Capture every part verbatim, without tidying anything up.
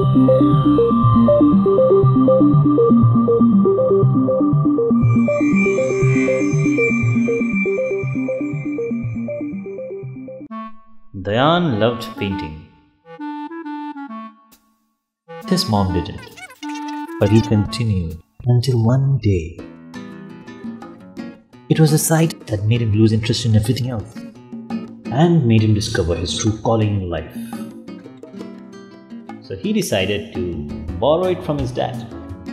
Daiyan loved painting. His mom didn't, but he continued until one day. It was a sight that made him lose interest in everything else and made him discover his true calling in life. So he decided to borrow it from his dad.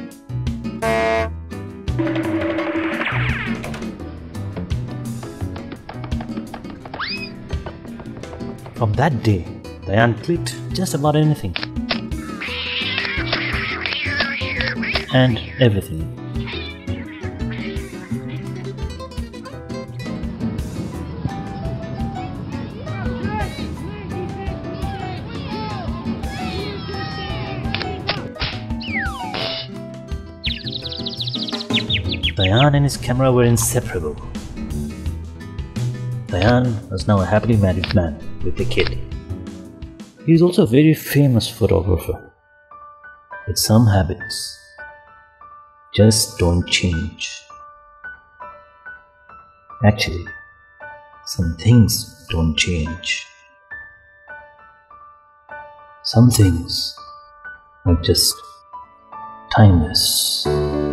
From that day, Daiyan clicked just about anything and everything. Daiyan and his camera were inseparable. Daiyan was now a happily married man with a kid. He is also a very famous photographer. But some habits just don't change. Actually, some things don't change. Some things are just timeless.